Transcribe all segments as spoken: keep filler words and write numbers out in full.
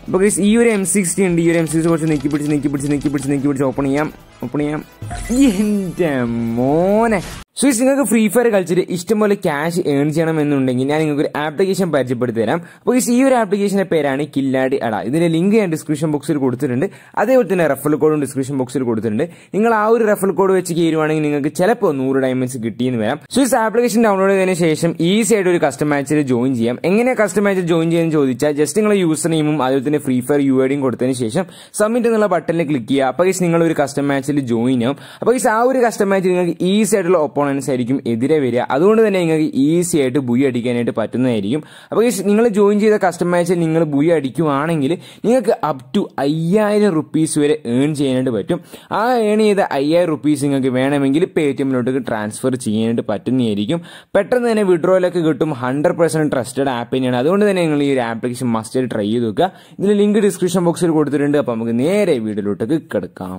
അപ്പോൾ ഗൈസ് ഈ ഒരു എം സിക്സ്റ്റി ഉണ്ട്. ഈ ഒരു എം സിക്സ്റ്റി കുറച്ച് നെക്കി പിടിച്ച് നെക്കി പിടിച്ച് നെക്കി പിടിച്ച് നെക്കി പിടിച്ച് ഓപ്പൺ ചെയ്യാം ഓപ്പൺ ചെയ്യാം എൻ്റെ മോനെ. സോ ഗൈസ് നിങ്ങൾക്ക് ഫ്രീ ഫയർ കളിച്ചിട്ട് ഇഷ്ടംപോലെ ക്യാഷ് ഏൺ ചെയ്യണമെന്നുണ്ടെങ്കിൽ ഞാൻ നിങ്ങൾക്ക് ഒരു ആപ്ലിക്കേഷൻ പരിചയപ്പെടുത്തി തരാം. അപ്പോൾ ഗൈസ് ഈ ഒരു ആപ്ലിക്കേഷന്റെ പേരാണ് കില്ലാടി അട. ഇതിന്റെ ലിങ്ക് ഞാൻ ഡിസ്ക്രിപ്ഷൻ ബോക്സിൽ കൊടുത്തിട്ടുണ്ട്. അതേപോലെ തന്നെ റെഫറൽ കോഡും ഡിസ്ക്രിപ്ഷൻ ബോക്സിൽ കൊടുത്തിട്ടുണ്ട്. നിങ്ങൾ ആ ഒരു റെഫറൽ കോഡ് വെച്ച് കയറുവാണെങ്കിൽ നിങ്ങൾക്ക് ചിലപ്പോൾ നൂറ് ഡയമണ്ട്സ് കിട്ടിയെന്ന് വരാം. സോ ഈ ആപ്ലിക്കേഷൻ ഡൗൺലോഡ് ചെയ്തതിനു ശേഷം ഈസി ആയിട്ട് ഒരു കസ്റ്റം മാച്ചിൽ ജോയിൻ ചെയ്യാം. എങ്ങനെ കസ്റ്റം മാച്ചിൽ ജോയിൻ ചെയ്യാൻ ചോദിച്ചാൽ ജസ്റ്റ് നിങ്ങൾ യൂസർ നെയിമും അതുപോലെ തന്നെ ഫ്രീ ഫയർ യു ഐ ഡിയും കൊടുത്തതിന് ശേഷം സബ്മിറ്റ് എന്നുള്ള ബട്ടണിൽ ക്ലിക്ക് ചെയ്യുക. അപ്പോൾ ഗൈസ് നിങ്ങൾ ഒരു കസ്റ്റം മാച്ചിൽ ജോയിൻ ആവും. അപ്പോൾ ഗൈസ് ആ ഒരു കസ്റ്റം മാച്ചിൽ നിങ്ങൾക്ക് ഈസി ആയിട്ടുള്ള ഒപ്പോണൻസ് ആയിരിക്കും എതിരെ വരിക. അതുകൊണ്ട് തന്നെ നിങ്ങൾക്ക് ഈസി ആയിട്ട് ബുയി അടിക്കാനായിട്ട് പറ്റുന്നതായിരിക്കും. അപ്പോൾ ഗൈസ് നിങ്ങൾ ജോയിൻ ചെയ്ത കസ്റ്റം മാച്ചിൽ നിങ്ങൾ ബുയി അടിക്കുവാണെങ്കിൽ നിങ്ങൾക്ക് അപ് ടു അയ്യായിരം റുപ്പീസ് വരെ ഏൺ ചെയ്യാനായിട്ട് പറ്റും. ആ ഏൺ ചെയ്ത അയ്യായിരം റുപ്പീസ് നിങ്ങൾക്ക് വേണമെങ്കിൽ പേ ടി എമ്മിലോട്ട് ട്രാൻസ്ഫർ ചെയ്യാനായിട്ട് പറ്റുന്നതായിരിക്കും. പെട്ടെന്ന് തന്നെ വിഡ്രോയിലൊക്കെ കിട്ടും. ഹൺഡ്രഡ് പെർസെന്റ് ട്രസ്റ്റഡ് ആപ്പ് തന്നെയാണ്. അതുകൊണ്ട് തന്നെ നിങ്ങൾ ഈ ഒരു ആപ്ലിക്കേഷൻ മസ്റ്റ് ആയിട്ട് ട്രൈ ചെയ്ത് നോക്കുക. ഇതിന്റെ ലിങ്ക് ഡിസ്ക്രിപ്ഷൻ ബോക്സിൽ കൊടുത്തിട്ടുണ്ട്. അപ്പോൾ നമുക്ക് നേരെ വീഡിയോയിലോട്ടൊക്കെ കിടക്കാം.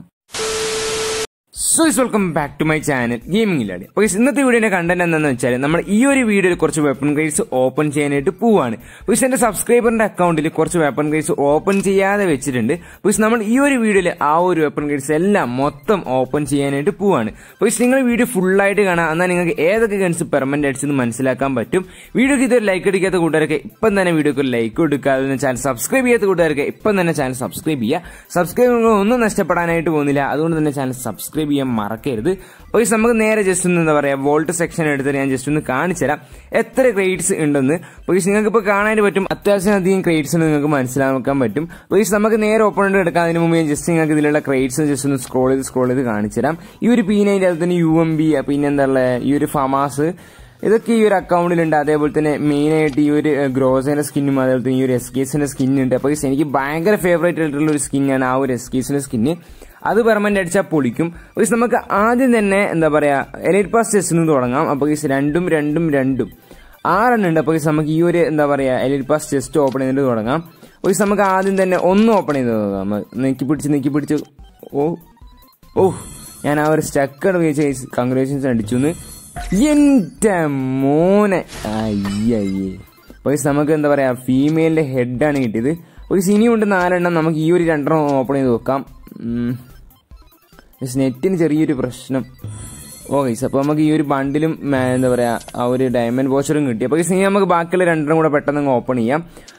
So welcome back to my channel gaming കില്ലാടി. അപ്പോൾ ഇന്നത്തെ വീഡിയോയുടെ കണ്ടന്റ് എന്താണെന്ന് വെച്ചാൽ നമ്മൾ ഈ ഒരു വീഡിയോയിൽ കുറച്ച് വെപ്പൺ ക്രേറ്റ്സ് ഓപ്പൺ ചെയ്യാനായിട്ട് പോവാണ്. അപ്പോൾ എന്റെ സബ്സ്ക്രൈബറിന്റെ അക്കൗണ്ടിൽ കുറച്ച് വെപ്പൺ ക്രേറ്റ്സ് ഓപ്പൺ ചെയ്യാതെ വെച്ചിട്ടുണ്ട്. അപ്പോൾ നമ്മൾ ഈ ഒരു വീഡിയോയിൽ ആ ഒരു വെപ്പൺ ക്രേറ്റ്സ് എല്ലാം മൊത്തം ഓപ്പൺ ചെയ്യാനായിട്ട് പോവാണ്. അപ്പോൾ നിങ്ങൾ വീഡിയോ ഫുള്ളായിട്ട് കാണാം. എന്നാൽ നിങ്ങൾക്ക് ഏതൊക്കെ ഗൺസ് പെർമനന്റ് അടിച്ചെന്ന് മനസ്സിലാക്കാൻ പറ്റും. വീഡിയോക്ക് ഇതൊരു ലൈക്ക് അടിക്കാത്ത കൂട്ടുകാർക്ക് ഇപ്പം തന്നെ വീഡിയോക്ക് ലൈക്ക് കൊടുക്കുക. അതുപോലെ ചാനൽ സബ്സ്ക്രൈബ് ചെയ്യാത്ത കൂട്ടുകാർക്ക് ഇപ്പം തന്നെ ചാനൽ സബ്സ്ക്രൈബ് ചെയ്യുക. സബ്സ്ക്രൈബ് ഒന്നും നഷ്ടപ്പെടാനായിട്ട് പോകുന്നില്ല. അതുകൊണ്ട് തന്നെ ചാനൽ സബ്സ്ക്രൈബ് ചെയ്യാൻ മറക്കരുത്. അപ്പോൾ നമുക്ക് നേരെ ജസ്റ്റ് ഒന്ന് എന്താ പറയുക വോൾട്ട് സെക്ഷൻ എടുത്തിട്ട് ഞാൻ ജസ്റ്റ് ഒന്ന് കാണിച്ചു തരാം എത്ര ക്രേറ്റ്സ് ഉണ്ടെന്ന്. അപ്പോൾ നിങ്ങൾക്ക് ഇപ്പോൾ കാണാനായിട്ട് പറ്റും അത്യാവശ്യം അധികം ക്രേറ്റ്സ് നിങ്ങൾക്ക് മനസ്സിലാക്കാൻ പറ്റും. അപ്പോൾ നമുക്ക് നേരെ ഓപ്പൺ എടുക്കാം. അതിന് മുമ്പ് ഞാൻ ജസ്റ്റ് നിങ്ങൾക്ക് ഇതിലുള്ള ക്രേറ്റ്സ് ജസ്റ്റ് ഒന്ന് സ്ക്രോൾ ചെയ്ത് സ്ക്രോൾ ചെയ്ത് കാണിച്ചു തരാം. ഈ ഒരു പി നൈൻ്റെ അതുപോലെ തന്നെ യു എം ബി പിന്നെ എന്താ പറയുക ഈ ഒരു ഫമാസ് ഇതൊക്കെ ഈ ഒരു അക്കൗണ്ടിലുണ്ട്. അതേപോലെ തന്നെ മെയിൻ ആയിട്ട് ഈ ഒരു ഗ്രോസയുടെ സ്കിന്നും അതേപോലെ തന്നെ ഈ ഒരു എസ്കേസിന്റെ സ്കിന്നുണ്ട്. അപ്പോൾ എനിക്ക് ഭയങ്കര ഫേവറേറ്റ് ആയിട്ടുള്ള ഒരു സ്കിന്നാണ് ആ ഒരു എസ്കേസിന്റെ സ്കിന്ന്. അത് പെർമനന്റ് അടിച്ചാൽ പൊളിക്കും. അപ്പോൾ നമുക്ക് ആദ്യം തന്നെ എന്താ പറയാ എലൈറ്റ് പാസ് ചെസ്റ്റ് നിന്ന് തുടങ്ങാം. അപ്പോൾ ഈ രണ്ടും രണ്ടും രണ്ടും ആറെണ്ണം ഉണ്ട്. അപ്പോൾ നമുക്ക് ഈ ഒരു എന്താ പറയാ എലൈറ്റ് പാസ് ചെസ്റ്റ് ഓപ്പൺ ചെയ്തിട്ട് തുടങ്ങാം. അപ്പോൾ നമുക്ക് ആദ്യം തന്നെ ഒന്ന് ഓപ്പൺ ചെയ്ത് നോക്കാം. നെക്കി പിടിച്ച് നെക്കി പിടിച്ച് ഓ ഓ ഞാൻ ആ ഒരു സ്റ്റക്കഡ് വെച്ച് കൺഗ്രാജുലേഷൻസ് അടിച്ചു എന്ന് എന്റെ മോനെ അയ്യയ്യേ. അപ്പോൾ നമുക്ക് എന്താ പറയാ ഫീമെയിലിന്റെ ഹെഡാണ് കിട്ടിയത്. ഒരു സിനിയുണ്ട് നാലെണ്ണം. നമുക്ക് ഈ ഒരു രണ്ടെണ്ണം ഓപ്പൺ ചെയ്ത് നോക്കാം. നെറ്റിന് ചെറിയൊരു പ്രശ്നം. ഓ ഗൈസ് അപ്പോൾ നമുക്ക് ഈ ഒരു ബണ്ടിലും എന്താ പറയാ ആ ഒരു ഡയമണ്ട് വോച്ചറും കിട്ടി. അപ്പോൾ ഇനി നമുക്ക് ബാക്കിയുള്ള രണ്ടെണ്ണം കൂടെ പെട്ടെന്ന് ഓപ്പൺ ചെയ്യാം.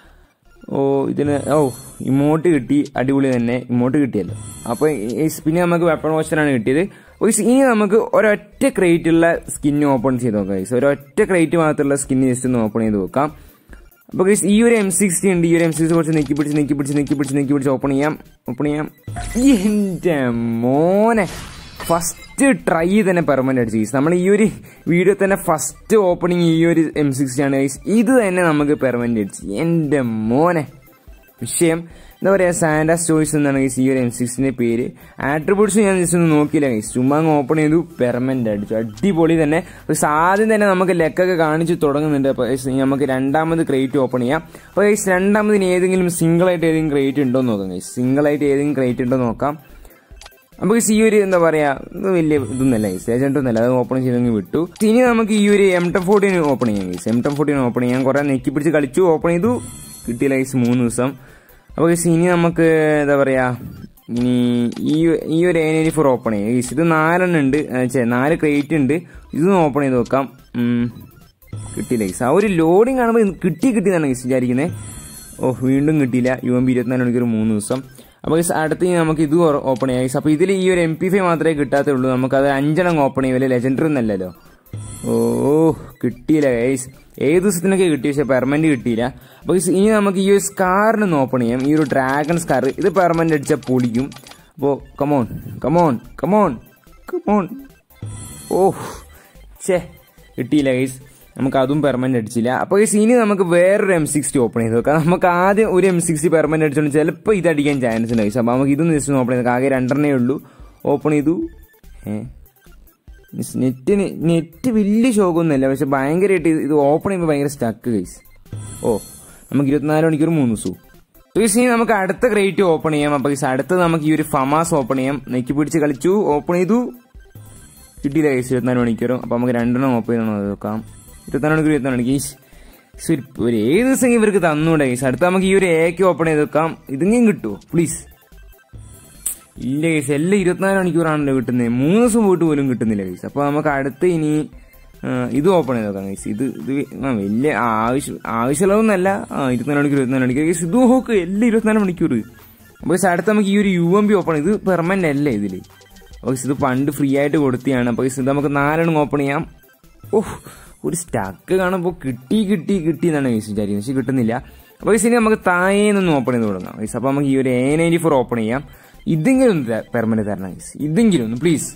ഓ ഇതിന് ഓ ഇമോട്ട് കിട്ടി. അടിപൊളി തന്നെ ഇമോട്ട് കിട്ടിയല്ലോ. അപ്പോൾ പിന്നെ നമുക്ക് വെപ്പൺ വോച്ചറാണ് കിട്ടിയത്. ഇനി നമുക്ക് ഒരൊറ്റ ക്രേറ്റുള്ള സ്കിന്ന് ഓപ്പൺ ചെയ്ത് നോക്കാം ഗൈസ്. ഒരൊറ്റ ക്രേറ്റ് മാത്രമുള്ള സ്കിന്ന് ജസ്റ്റ് ഒന്ന് ഓപ്പൺ ചെയ്ത് നോക്കാം. അപ്പോൾ ഗൈസ് ഈ ഒരു എം സിക്സ്റ്റി ഉണ്ട്. ഈ ഒരു എം സിക്സ്റ്റി കുറച്ച് നെക്കി പിടിച്ച് നെക്കി പിടിച്ച് നെക്കി പിടിച്ച് നെക്കി പിടിച്ച് ഓപ്പൺ ചെയ്യാം ഓപ്പൺ ചെയ്യാം എൻ്റെ മോനെ. ഫസ്റ്റ് ട്രൈ തന്നെ പെർമനന്റ് അടിച്ചു ഗൈസ്. നമ്മൾ ഈ ഒരു വീഡിയോ തന്നെ ഫസ്റ്റ് ഓപ്പണിങ് ഈ ഒരു എം സിക്സ്റ്റി ആണ് ഗൈസ്. ഇത് തന്നെ നമുക്ക് പെർമനന്റ് അടിച്ചു എൻ്റെ മോനെ. വിഷയം എന്താ പറയാ സാൻഡാസ് ചോയ്സ് എന്നാണ് ഗൈസ് ഈ ഒരു എം സിക്സിന്റെ പേര്. ആട്രിബ്യൂട്ട്സ് ഞാൻ ജസ്റ്റ് ഒന്ന് നോക്കിയില്ല ഗൈസ്. ചുമ്മാ അങ്ങ് ഓപ്പൺ ചെയ്തു പെർമനന്റ് അടിച്ചു. അടിപൊളി തന്നെ. ആദ്യം തന്നെ നമുക്ക് ലെക്കൊക്കെ കാണിച്ച് തുടങ്ങുന്നുണ്ട്. അപ്പോൾ നമുക്ക് രണ്ടാമത് ക്രേറ്റ് ഓപ്പൺ ചെയ്യാം. അപ്പോൾ ഗൈസ് രണ്ടാമതിന് ഏതെങ്കിലും സിംഗിൾ ആയിട്ട് ഏതെങ്കിലും ക്രേറ്റ് ഉണ്ടോ എന്ന് നോക്കാം ഗൈസ്. സിംഗിൾ ആയിട്ട് ഏതെങ്കിലും ക്രേറ്റ് ഉണ്ടോ നോക്കാം. അപ്പോൾ ഈ ഒരു എന്താ പറയാ വലിയ ഇതൊന്നല്ല ഗൈസ് ഏജന്റൊന്നല്ല. അത് ഓപ്പൺ ചെയ്തെങ്കിൽ വിട്ടു. ഇനി നമുക്ക് ഈ ഒരു എം ടെൻ ഫോർട്ടീൻ ഓപ്പൺ ചെയ്യാം guys. M ten fourteen open ചെയ്യാം. കുറെ നെക്കി പിടിച്ച് കളിച്ചു ഓപ്പൺ ചെയ്തു കിട്ടിയില്ല ഗൈസ് മൂന്ന് ദിവസം. അപ്പോൾ ഇനി നമുക്ക് എന്താ പറയാ ഇനി ഈ ഈ ഒരു എ നയൻറ്റി ഫോർ ഓപ്പൺ ചെയ്യാം. ഇത് നാലെണ്ണം ഉണ്ട്. നാല് ക്രേറ്റ് ഉണ്ട്. ഇതൊന്ന് ഓപ്പൺ ചെയ്ത് നോക്കാം. കിട്ടിയില്ല ഗൈസ്. ആ ഒരു ലോഡിങ് കാണുമ്പോൾ കിട്ടി കിട്ടിയെന്നാണ് ഗൈസ് വിചാരിക്കുന്നത്. ഓ വീണ്ടും കിട്ടിയില്ല. യു എം ബി ഇരുപത്തിനാല് മണിക്കൂർ മൂന്ന് ദിവസം. അപ്പോൾ ഗൈസ് അടുത്ത് നമുക്ക് ഇത് ഓപ്പൺ ചെയ്യാം ഗൈസ്. അപ്പോൾ ഇതിൽ ഈ ഒരു എം പി ഫൈവ് മാത്രമേ കിട്ടാത്തുള്ളൂ. നമുക്കത് അഞ്ചെണ്ണം ഓപ്പൺ ചെയ്യും. വലിയ ലെജൻഡറി ഒന്നല്ലല്ലോ. ഓ കിട്ടിയില്ല ഗൈസ്. ഏത് ദിവസത്തിനൊക്കെ കിട്ടി പക്ഷെ പെർമനന്റ് കിട്ടിയില്ല. അപ്പോൾ ഇനി നമുക്ക് ഈ ഒരു സ്കാറിനൊന്ന് ഓപ്പൺ ചെയ്യാം. ഈ ഒരു ഡ്രാഗൺ സ്കാർ ഇത് പെർമനന്റ് അടിച്ചാൽ പൊളിക്കും. അപ്പോൾ കമോൺ കമോൺ കമോൺ കമോൺ. ഓ ഛേ കിട്ടിയില്ല ഗൈസ്. നമുക്ക് അതും പെർമനന്റ് അടിച്ചില്ല. അപ്പോൾ ഇനി നമുക്ക് വേറൊരു എം സിക്സ്റ്റി ഓപ്പൺ ചെയ്ത് നോക്കാം. നമുക്ക് ആദ്യം ഒരു എം സിക്സ്റ്റി പെർമനന്റ് അടിച്ചോണ്ട് ചിലപ്പോൾ ഇത് അടിക്കാൻ ചാൻസ് ഉണ്ട് ഗൈസ്. അപ്പോൾ നമുക്ക് ഇതൊന്ന് ജസ്റ്റ് ഓപ്പൺ ചെയ്ത് ആകെ രണ്ടെണ്ണേ ഉള്ളൂ. ഓപ്പൺ ചെയ്തു. ഏഹ് നെറ്റിന് നെറ്റ് വലിയ ഷോക്കൊന്നുമില്ല പക്ഷെ ഭയങ്കരമായിട്ട് ഇത് ഓപ്പൺ ചെയ്യുമ്പോൾ ഭയങ്കര സ്റ്റക്ക് ഗൈസ്. ഓ നമുക്ക് ഇരുപത്തിനാല് മണിക്കൂർ മൂന്ന് ദിവസവും. ഇനി നമുക്ക് അടുത്ത ക്രേറ്റ് ഓപ്പൺ ചെയ്യാം. അപ്പോൾ അടുത്തത് നമുക്ക് ഈ ഒരു ഫമാസ് ഓപ്പൺ ചെയ്യാം. നെക്കി പിടിച്ച് കളിച്ചു ഓപ്പൺ ചെയ്തു കിട്ടിയില്ല ഗൈസ് ഇരുപത്തിനാല് മണിക്കൂറും. അപ്പോൾ നമുക്ക് രണ്ടെണ്ണം ഓപ്പൺ ചെയ്യണം നോക്കാം. ഇരുപത്തിനാല് മണിക്കൂർ ഇരുപത്തിനാല് മണിക്ക് ഒരു ഏത് ദിവസം ഇവർക്ക് തന്നൂടെ ഗൈസ്. അടുത്ത നമുക്ക് ഈ ഒരു എക്ക് ഓപ്പൺ ചെയ്ത് വെക്കാം. ഇതെങ്കിലും കിട്ടുമോ പ്ലീസ്? ഇല്ല ഗൈസ്, എല്ലാം ഇരുപത്തിനാല് മണിക്കൂറാണല്ലോ കിട്ടുന്നത്. മൂന്ന് ദിവസം പോയിട്ട് പോലും കിട്ടുന്നില്ല ഗൈസ്. അപ്പൊ നമുക്ക് അടുത്ത് ഇനി ഇത് ഓപ്പൺ ചെയ്ത് നോക്കാം ഗൈസ്. ഇത് ഇത് വലിയ ആവശ്യം ആവശ്യമുള്ളതൊന്നല്ല. ആ ഇരുപത്തിനാല് മണിക്കൂർ ഇരുപത്തിനാല് മണിക്കൂർ ഗൈസ്. ഇത് നോക്ക്, എല്ലാം ഇരുപത്തിനാല് മണിക്കൂർ. അപ്പൊ അടുത്ത് നമുക്ക് ഈ ഒരു യു എം ബി ഓപ്പൺ, ഇത് പെർമനന്റ് അല്ലേ ഇതില്. അപ്പൊ ഇത് പണ്ട് ഫ്രീ ആയിട്ട് കൊടുത്തിയാണ്. അപ്പൊ ഇത് നമുക്ക് നാലെണ്ണം ഓപ്പൺ ചെയ്യാം. ഓഹ്, ഒരു സ്റ്റക്ക് കാണുമ്പോൾ കിട്ടി കിട്ടി കിട്ടി എന്നാണ് ഗൈസ് വിചാരിക്കുന്നത്, പക്ഷെ കിട്ടുന്നില്ല. അപ്പൊ ഇനി നമുക്ക് താഴേന്നൊന്ന് ഓപ്പൺ ചെയ്ത് തുടങ്ങാം ഗൈസ്. അപ്പൊ നമുക്ക് ഈ ഒരു എ നയൻറ്റി ഫോർ ഓപ്പൺ ചെയ്യാം. ഇതെങ്കിലും ഒന്ന് പെർമനന്റ് തരണം ഗൈസ്, ഇതെങ്കിലും ഒന്ന് പ്ലീസ്.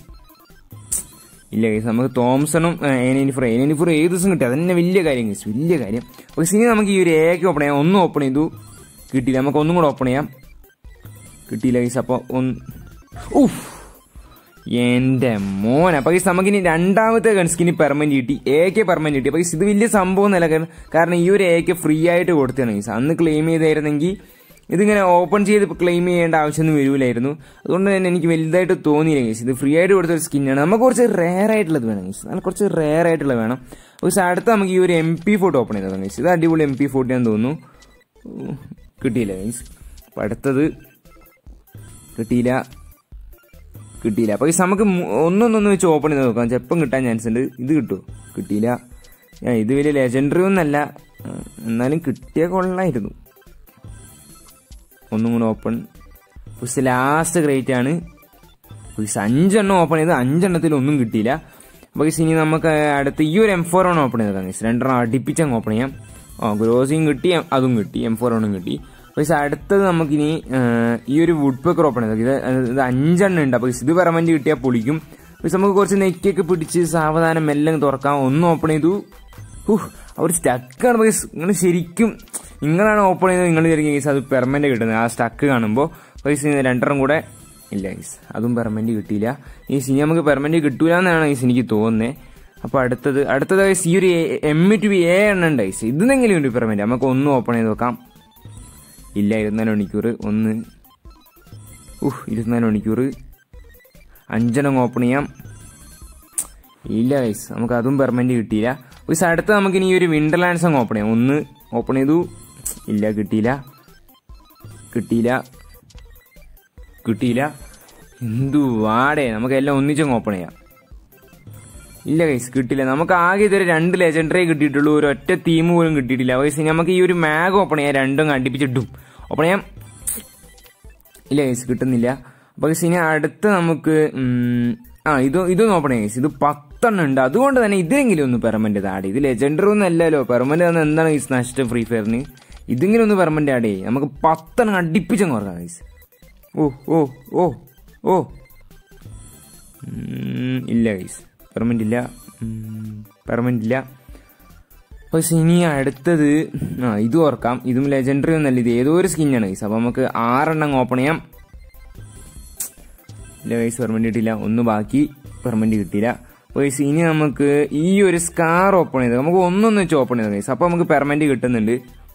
ഇല്ല ഗൈസ്, നമുക്ക് തോംസണും A ninety four A ninety four ഏത് ദിവസം കിട്ടി, അതന്നെ വലിയ കാര്യം ഗൈസ്, വലിയ കാര്യം. അപ്പൊ ഇനി നമുക്ക് ഈ ഒരു എക്ക് ഓപ്പൺ ചെയ്യാം. ഒന്നും ഓപ്പൺ ചെയ്തു, കിട്ടിയില്ല. നമുക്ക് ഒന്നും കൂടെ ഓപ്പൺ ചെയ്യാം. കിട്ടിയില്ല ഗൈസ്. അപ്പൊ ഒന്ന് ഊഫ്, എന്റെ മോൻ. അപ്പൊ ഗൈസ് നമുക്കിനി രണ്ടാമത്തെ ഗൺസ്കിന് പെർമനന്റ് കിട്ടി, എക്ക് പെർമനന്റ് കിട്ടി. അപ്പൊ ഇത് വലിയ സംഭവം എന്നല്ല, കാരണം ഈ ഒരു എക്ക് ഫ്രീ ആയിട്ട് കൊടുത്തതാണ് ഗൈസ്. അന്ന് ക്ലെയിം ചെയ്തായിരുന്നെങ്കിൽ ഇതിങ്ങനെ ഓപ്പൺ ചെയ്ത് ക്ലെയിം ചെയ്യേണ്ട ആവശ്യമൊന്നും വരില്ലായിരുന്നു. അതുകൊണ്ട് തന്നെ എനിക്ക് വലുതായിട്ട് തോന്നിയില്ല ഗൈസ്. ഇത് ഫ്രീ ആയിട്ട് കൊടുത്തൊരു സ്കിന്നാണ്. നമുക്ക് കുറച്ച് റെയർ ആയിട്ടുള്ളത് വേണം ഗൈസ്, നല്ല കുറച്ച് റെയർ ആയിട്ടുള്ളത് വേണം. പക്ഷെ അടുത്ത് നമുക്ക് ഈ ഒരു എം പി ഫോർട്ടി ഓപ്പൺ ചെയ്തേക്കാം ഗൈസ്. ഇത് അടിപൊളി എം പി ഫോർട്ടി ആണെന്ന് തോന്നുന്നു. കിട്ടിയില്ല ഗൈസ്. അപ്പൊ അടുത്തത് കിട്ടിയില്ല, കിട്ടിയില്ല. അപ്പൊ നമുക്ക് ഒന്നൊന്നൊന്ന് വെച്ച് ഓപ്പൺ ചെയ്ത് നോക്കാം, ചെപ്പം കിട്ടാൻ ചാൻസ് ഉണ്ട്. ഇത് കിട്ടുമോ? കിട്ടിയില്ല. ഞാൻ ഇത് വലിയ ലെജൻഡറി ഒന്നല്ല, എന്നാലും കിട്ടിയ കൊള്ളായിരുന്നു. ഒന്നും കൂടെ ഓപ്പൺ. പക്ഷെ ലാസ്റ്റ് ഗ്രേറ്റ് ആണ്. അഞ്ചെണ്ണം ഓപ്പൺ ചെയ്ത് അഞ്ചെണ്ണത്തിൽ ഒന്നും കിട്ടിയില്ല. അപ്പൊ ഇനി നമുക്ക് അടുത്ത് ഈ ഒരു എം ഫോർ ആണ് ഓപ്പൺ ചെയ്തേക്കാം. രണ്ടെണ്ണം അടുപ്പിച്ചങ്ങ് ഓപ്പൺ ചെയ്യാം. ആ ഗ്രോസിയും കിട്ടി, അതും കിട്ടി, എം ഫോർ ഓണും കിട്ടി. പക്ഷെ അടുത്തത് നമുക്കിനി ഈ ഒരു വുഡ് പെക്കർ ഓപ്പൺ ചെയ്തേക്കാം. ഇത് ഇത് അഞ്ചെണ്ണം ഉണ്ട്. അപ്പൊ ഇത് പെർമനന്റ് കിട്ടിയാൽ പൊളിക്കും. പക്ഷെ നമുക്ക് കുറച്ച് നെക്കൊക്കെ പിടിച്ച് സാവധാനം മെല്ലെ തുറക്കാം. ഒന്ന് ഓപ്പൺ ചെയ്തു. അവർ സ്റ്റക്കാണ്. പക്ഷെ നിങ്ങൾ ശരിക്കും നിങ്ങളാണ് ഓപ്പൺ ചെയ്തത്, നിങ്ങൾ വിചാരിക്കും ഗൈസ് അത് പെർമനന്റ് കിട്ടുന്നത് ആ സ്റ്റക്ക് കാണുമ്പോൾ. പൈസ രണ്ടെണ്ണം കൂടെ ഇല്ല ഗൈസ്, അതും പെർമനന്റ് കിട്ടിയില്ല. ഈ സിനി നമുക്ക് പെർമനന്റ് കിട്ടൂല എന്നാണ് ഗൈസ് എനിക്ക് തോന്നുന്നത്. അപ്പൊ അടുത്തത് അടുത്തത് ഗൈസ് ഈ ഒരു എം ടു ബി എ എണ്ണം ഉണ്ട് ഗൈസ്. ഇതിനെങ്കിലും ഉണ്ട് പെർമനന്റ്. നമുക്ക് ഒന്ന് ഓപ്പൺ ചെയ്ത് നോക്കാം. ഇല്ല, ഇരുപത്തിനാല് മണിക്കൂർ. ഒന്ന് ഉഹ് ഇരുപത്തിനാല് മണിക്കൂർ. അഞ്ചെണ്ണം ഓപ്പൺ ചെയ്യാം. ഇല്ല ഗൈസ്, നമുക്ക് അതും പെർമനന്റ് കിട്ടിയില്ല. പക്ഷെ അടുത്ത് നമുക്ക് ഇനി ഈ ഒരു വിന്റർലാൻഡ്സ് അങ്ങ് ഓപ്പൺ ചെയ്യാം. ഒന്ന് ഓപ്പൺ ചെയ്തു. ഇല്ല, കിട്ടിയില്ല, കിട്ടിയില്ല, കിട്ടിയില്ല. എന്തു വാടേ, നമുക്ക് എല്ലാം ഒന്നിച്ചങ്ങ് ഓപ്പൺ ചെയ്യാം. ഇല്ല ഗൈസ്, കിട്ടില്ല. നമുക്ക് ആകെ ഇതൊരു രണ്ട് ലെജൻഡറി കിട്ടിയിട്ടുള്ളൂ, ഒരു ഒറ്റ തീം പോലും കിട്ടിയിട്ടില്ല. ഗൈസ് നമുക്ക് ഈ ഒരു മാഗ് ഓപ്പൺ ചെയ്യാം. രണ്ടും അടുപ്പിച്ചിട്ടും ഓപ്പൺ ചെയ്യാം. ഇല്ല ഗൈസ്, കിട്ടുന്നില്ല. അപ്പൊ ഗൈസ് ഇനി അടുത്ത് നമുക്ക് ആ ഇത് ഇതൊന്നും ഓപ്പൺ ചെയ്യാം ഗൈസ്. ഇത് പത്തെണ്ണം ഉണ്ട്. അതുകൊണ്ട് തന്നെ ഇതിനെങ്കിലും ഒന്ന് പെർമനന്റ് ആഡ് ചെയ്യും. ഇത് ലെജൻഡറി ഒന്നും അല്ലല്ലോ, പെർമനന്റ് തന്ന എന്താണ് ഗൈസ് നഷ്ടം ഫ്രീ ഫയറിന്? ഇതിങ്ങനെ ഒന്ന് പെർമനന്റ് ആഡ് ചെയ്യും. നമുക്ക് പത്തെണ്ണം അടുപ്പിച്ചങ്ങ് ഓർക്കാം ഗൈസ്. ഓ ഓ ഓ ഓ ഇല്ല ഗൈസ്, പെർമനന്റ് ഇല്ല, പെർമനന്റ് ഇല്ല. പക്ഷെ ഇനി അടുത്തത് ആ ഇത് ഓർക്കാം. ഇതും ലെജൻഡറി ഒന്നല്ല, ഇത് ഏതോ ഒരു സ്കിന്നാണ് ഗൈസ്. അപ്പൊ നമുക്ക് ആറെണ്ണം ഓപ്പൺ ചെയ്യാം. ഇല്ല ഗൈസ്, പെർമനന്റ് കിട്ടിയില്ല. ഒന്ന് ബാക്കി, പെർമനന്റ് കിട്ടിയില്ല. ഗൈസ് ഇനി നമുക്ക് ഈ ഒരു സ്കാർ ഓപ്പൺ ചെയ്ത് നമുക്ക് ഒന്നൊന്ന് വെച്ച് ഓപ്പൺ ചെയ്ത് ഗൈസ്. അപ്പൊ നമുക്ക് പെർമനന്റ് കിട്ടുന്നുണ്ട്.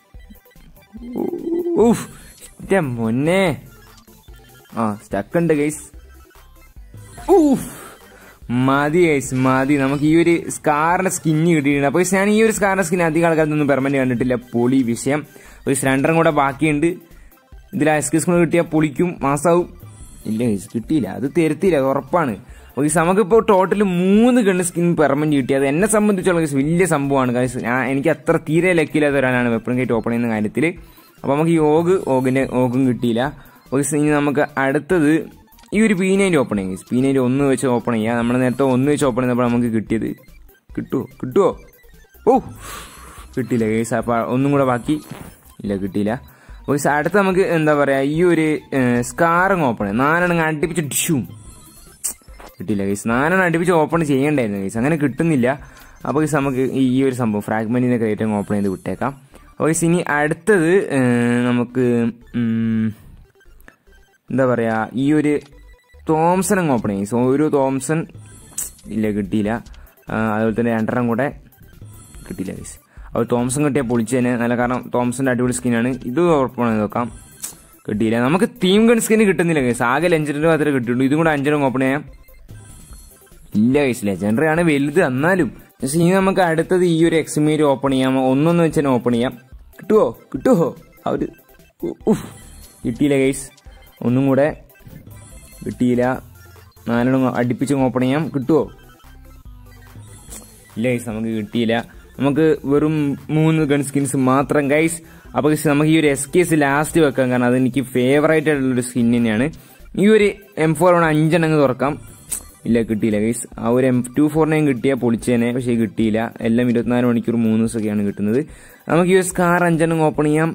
ഊഫ് മൊന്നെ, ആ സ്റ്റക്ക് ഉണ്ട് ഗൈസ്. ഊഫ് മതി ഗൈസ്, മതി. നമുക്ക് ഈ ഒരു സ്കാറിന്റെ സ്കിന്ന് കിട്ടിയിട്ടുണ്ട്. അപ്പൊ ഞാൻ ഈ ഒരു സ്കാറിന്റെ സ്കിൻ അധികം ആൾക്കാരൊന്നും പെർമനന്റ് കണ്ടിട്ടില്ല. പൊളി വിഷയം. ഗൈസ് രണ്ടെണ്ണം കൂടെ ബാക്കിയുണ്ട്. ഇതിൽ എസ്കിസ് കൂടെ കിട്ടിയാൽ പൊളിക്കും, മാസാവും. ഇല്ല ഗൈസ്, കിട്ടിയില്ല, അത് തരുത്തില്ല, അത് ഉറപ്പാണ്. ഗൈസ് നമുക്കിപ്പോൾ ടോട്ടൽ മൂന്ന് ഗണ്ണ് സ്കിൻ പെർമനന്റ് കിട്ടി. അത് എന്നെ സംബന്ധിച്ചുള്ള ഗൈസ് വലിയ സംഭവമാണ് ഗൈസ്. ഞാൻ എനിക്ക് അത്ര തീരെ ലക്കില്ലാത്ത ഒരാളാണ് വെപ്പൺ ഗേറ്റ് ഓപ്പൺ ചെയ്യുന്ന കാര്യത്തിൽ. അപ്പൊ നമുക്ക് ഈ ഓഗ് ഓഗിന്റെ ഓഗും കിട്ടിയില്ല. ഗൈസ് ഇനി നമുക്ക് അടുത്തത് ഈ ഒരു പി നയൻറ്റി ഓപ്പൺ ചെയ്യാം ഗൈസ്. പി നയൻറ്റി ഒന്ന് വെച്ച് ഓപ്പൺ ചെയ്യാം. നമ്മൾ നേരത്തെ ഒന്ന് വെച്ച് ഓപ്പൺ ചെയ്തപ്പോൾ നമുക്ക് കിട്ടിയത് കിട്ടുമോ കിട്ടുമോ ഓ കിട്ടിയില്ല ഗൈസ്. അപ്പൊ ഒന്നും കൂടെ ബാക്കി. ഇല്ല, കിട്ടിയില്ല. ഗൈസ് അടുത്ത് നമുക്ക് എന്താ പറയാ ഈ ഒരു സ്കാറിങ് ഓപ്പൺ ചെയ്യാം. നാലെണ്ണം അടുപ്പിച്ച് ഡിഷും കിട്ടിയില്ല ഗൈസ്. നാലെണ്ണം അടുപ്പിച്ച് ഓപ്പൺ ചെയ്യണ്ടായിരുന്നു ഗൈസ്, അങ്ങനെ കിട്ടുന്നില്ല. അപ്പോൾ ഗൈസ് നമുക്ക് ഈ ഒരു സംഭവം ഫ്രാഗ്മെന്റിന്റെ ക്രേറ്റ് അങ്ങ് ഓപ്പൺ ചെയ്ത് വിട്ടേക്കാം. അപ്പോൾ ഗൈസ് ഇനി അടുത്തത് നമുക്ക് എന്താ പറയാ ഈ ഒരു തോംസൺ അങ്ങ് ഓപ്പൺ ചെയ്യും. സോ ഒരു തോംസൺ ഇല്ല, കിട്ടിയില്ല. അതുപോലെ തന്നെ രണ്ടെണ്ണം കൂടെ കിട്ടിയില്ല ഗൈസ്. അപ്പോൾ തോംസൺ കിട്ടിയാൽ പൊളിച്ച് തന്നെ നല്ല, കാരണം തോംസന്റെ അടിപൊളി സ്കിന്നാണ്. ഇത് ഓപ്പൺ ചെയ്ത് നോക്കാം. കിട്ടിയില്ല. നമുക്ക് തീം ഗൺ സ്കിന് കിട്ടുന്നില്ല ഗൈസ്. ആകെ ലെജൻഡറി മാത്രമേ കിട്ടുള്ളൂ. ഇതും കൂടെ അഞ്ചെണ്ണം ഓപ്പൺ ചെയ്യാം. ഇല്ല ഗൈസ്, ലെജൻഡറി ആണ് വലുത്. എന്നാലും ഇനി നമുക്ക് അടുത്തത് ഈ ഒരു എക്സ്മീര് ഓപ്പൺ ചെയ്യാം. ഒന്നൊന്ന് വെച്ചാൽ ഓപ്പൺ ചെയ്യാം. കിട്ടുമോ കിട്ടുമോ അവര് കിട്ടിയില്ല ഗൈസ്. ഒന്നും കൂടെ കിട്ടിയില്ല. നാലെണ്ണം അടുപ്പിച്ച് ഓപ്പൺ ചെയ്യാം. കിട്ടുമോ? ഇല്ല ഗൈസ്, നമുക്ക് കിട്ടിയില്ല. നമുക്ക് വെറും മൂന്ന് ഗൺ സ്കിൻസ് മാത്രം ഗൈസ്. അപ്പൊ നമുക്ക് ഈ ഒരു എസ് കേസ് ലാസ്റ്റ് വെക്കാം, കാരണം അതെനിക്ക് ഫേവറേറ്റ് ആയിട്ടുള്ളൊരു സ്കിൻ തന്നെയാണ്. ഈ ഒരു എം ഫോർ വൺ അഞ്ചെണ്ണം തുറക്കാം. ഇല്ല, കിട്ടിയില്ല ഗൈസ്. ആ ഒരു എം ടു ഫോറിനെയും കിട്ടിയാൽ പൊളിച്ചേനെ, പക്ഷേ കിട്ടിയില്ല. എല്ലാം ഇരുപത്തിനാല് മണിക്കൂർ മൂന്ന് ദിവസമൊക്കെയാണ് കിട്ടുന്നത്. നമുക്ക് ഈ ഒരു സ്കാർ അഞ്ചെണ്ണം ഓപ്പൺ ചെയ്യാം.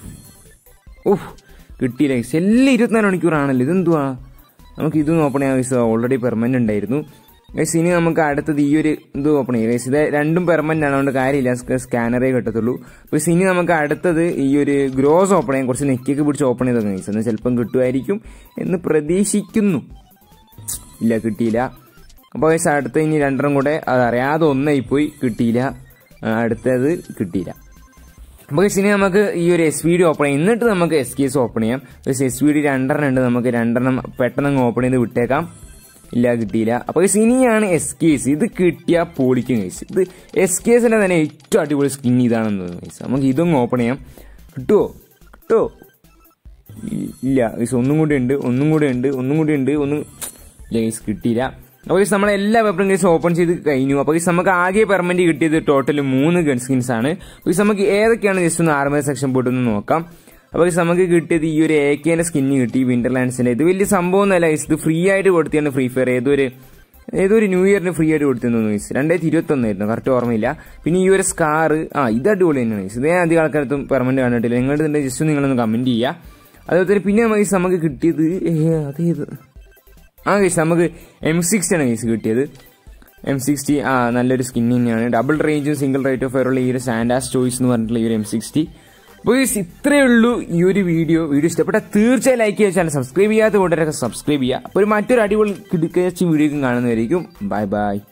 ഓഹ്, കിട്ടിയില്ല ഗൈസ്. എല്ലാം ഇരുപത്തിനാല് മണിക്കൂറാണല്ലോ, ഇതെന്തുവാ? നമുക്ക് ഇതൊന്നും ഓപ്പൺ ചെയ്യാം ഗൈസ്. ഓൾറെഡി പെർമനന്റ് ഉണ്ടായിരുന്നു ഗൈസ്. ഇനി നമുക്ക് അടുത്തത് ഈ ഒരു ഇത് ഓപ്പൺ ചെയ്യാം ഗൈസ്. ഇത് രണ്ടും പെർമനന്റ് ആണ്, അതുകൊണ്ട് കാര്യമില്ല, സ്കാനറേ കിട്ടത്തുള്ളൂ. പക്ഷെ ഇനി നമുക്ക് അടുത്തത് ഈ ഒരു ഗ്രോസ് ഓപ്പൺ ചെയ്യാം. കുറച്ച് നെക്കൊക്കെ പിടിച്ച് ഓപ്പൺ ചെയ്ത് ഗൈസ്. എന്നാൽ ചിലപ്പം കിട്ടുമായിരിക്കും എന്ന് പ്രതീക്ഷിക്കുന്നു. ഇല്ല, കിട്ടിയില്ല. അപ്പോൾ ഗൈസ് അടുത്ത ഇനി രണ്ടെണ്ണം കൂടെ, അതറിയാതെ ഒന്നായി പോയി, കിട്ടിയില്ല. അടുത്തത് കിട്ടിയില്ല. അപ്പോൾ ഗൈസ് ഇനി നമുക്ക് ഈ ഒരു എസ് വി ഡി ഓപ്പൺ ചെയ്യാം. എന്നിട്ട് നമുക്ക് എസ് കേസ് ഓപ്പൺ ചെയ്യാം. പക്ഷേ എസ് വി ഡി രണ്ടെണ്ണം ഉണ്ട്, നമുക്ക് രണ്ടെണ്ണം പെട്ടെന്ന് ഓപ്പൺ ചെയ്ത് വിട്ടേക്കാം. ഇല്ല, കിട്ടിയില്ല. അപ്പോൾ ഗൈസ് ഇനിയാണ് എസ് കേസ്. ഇത് കിട്ടിയാൽ പൊളിക്കും ഗൈസ്. ഇത് എസ് കേസിന്റെ തന്നെ ഏറ്റവും അടിപൊളി സ്കിൻ ഇതാണെന്ന് തോന്നുന്നു ഗൈസ്. നമുക്ക് ഇതൊന്നും ഓപ്പൺ ചെയ്യാം. കിട്ടുമോ കിട്ടുമോ? ഇല്ല ഗൈസ്, ഒന്നും കൂടി ഉണ്ട്, ഒന്നും കൂടി ഉണ്ട്, ഒന്നും കൂടി ഉണ്ട്. ഒന്നും ഇല്ല ഗൈസ്, കിട്ടിയില്ല. അപ്പോൾ ഗൈസ് നമ്മൾ എല്ലാ വെപ്പൺ ഗൈസ് ഓപ്പൺ ചെയ്ത് കഴിഞ്ഞു. അപ്പോൾ ഗൈസ് നമുക്ക് ആകെ പെർമനന്റ് കിട്ടിയത് ടോട്ടൽ മൂന്ന് ഗൺ സ്കിൻസ് ആണ്. ഗൈസ് നമുക്ക് ഏതൊക്കെയാണ് ജസ്റ്റ് ഒന്ന് ആർമർ സെക്ഷൻ പോയിട്ടൊന്ന് നോക്കാം. അപ്പോൾ ഗൈസ് നമുക്ക് കിട്ടിയത് ഈ ഒരു എ കെന്റെ സ്കിന്ന് കിട്ടി, വിന്റർലാൻഡ്സിന്റെ. ഇത് വലിയ സംഭവം ഒന്നുമല്ല ഗൈസ്. ഇത് ഫ്രീ ആയിട്ട് കൊടുത്തിയാണ് ഫ്രീ ഫയർ. ഏതൊരു ഏതൊരു ന്യൂ ഇയറിന് ഫ്രീ ആയിട്ട് കൊടുത്തിരുന്നു ഗൈസ്. രണ്ടായിരത്തി ഇരുപത്തി ഒന്നായിരുന്നു, കറക്റ്റ് ഓർമ്മയില്ല. പിന്നെ ഈ ഒരു സ്കാർ, ആ ഇത് അടിപൊളി തന്നെയാണ് ഗൈസ്. ഇതേ അധികം ആൾക്കാരത്തും പെർമനന്റ് കണ്ടിട്ടില്ല. നിങ്ങളുടെ ജസ്റ്റ് നിങ്ങളൊന്ന് കമന്റ് ചെയ്യുക. അതുപോലെ തന്നെ പിന്നെ ഗൈസ് നമുക്ക് കിട്ടിയത് അതേത് ആ ഗൈസ് നമുക്ക് എം സിക്സ്റ്റി ആണ് ഗൈസ് കിട്ടിയത്. എം സിക്സ്റ്റി ആ നല്ലൊരു സ്കിൻ തന്നെയാണ്. ഡബിൾ റേഞ്ചും സിംഗിൾ റേറ്റ് ഓഫ് ഫയർ ഉള്ള ഈ ഒരു സാൻഡാസ് ചോയ്സ് എന്ന് പറഞ്ഞിട്ടുള്ള ഈ ഒരു എം സിക്സ്റ്റി. അപ്പോൾ ഗൈസ് ഇത്രയേ ഉള്ളൂ ഈ ഒരു വീഡിയോ. വീഡിയോ ഇഷ്ടപ്പെട്ടാൽ തീർച്ചയായും ലൈക്ക് ചെയ്യുക, ചാനൽ സബ്സ്ക്രൈബ് ചെയ്യാത്ത കൂട്ടരൊക്കെ സബ്സ്ക്രൈബ് ചെയ്യുക. അപ്പോൾ ഒരു മറ്റൊരു അടിപൊളി കിടക്കാച്ച വീഡിയോക്കും കാണുന്നതായിരിക്കും. Bye bye.